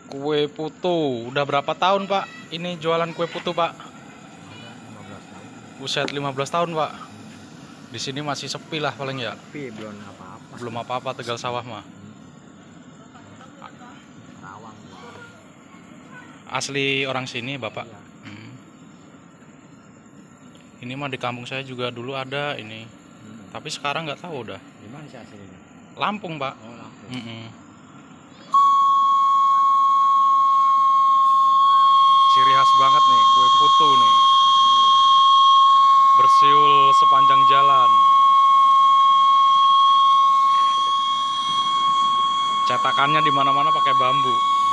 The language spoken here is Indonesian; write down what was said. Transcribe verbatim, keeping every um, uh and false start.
Kue putu, udah berapa tahun Pak? Ini jualan kue putu Pak? Ada lima belas tahun. Buset, lima belas tahun Pak. Di sini masih sepi lah paling ya. Tapi belum apa-apa. Belum apa-apa Tegal Sawah mah. Rawang. Asli orang sini Bapak? Iya. Hmm. Ini mah di kampung saya juga dulu ada ini. Hmm. Tapi sekarang nggak tahu udah. Di mana sih aslinya? Lampung Pak. Oh, Lampung. Mm-mm. Ciri khas banget nih kue putu nih. Bersiul sepanjang jalan. Cetakannya di mana-mana pakai bambu.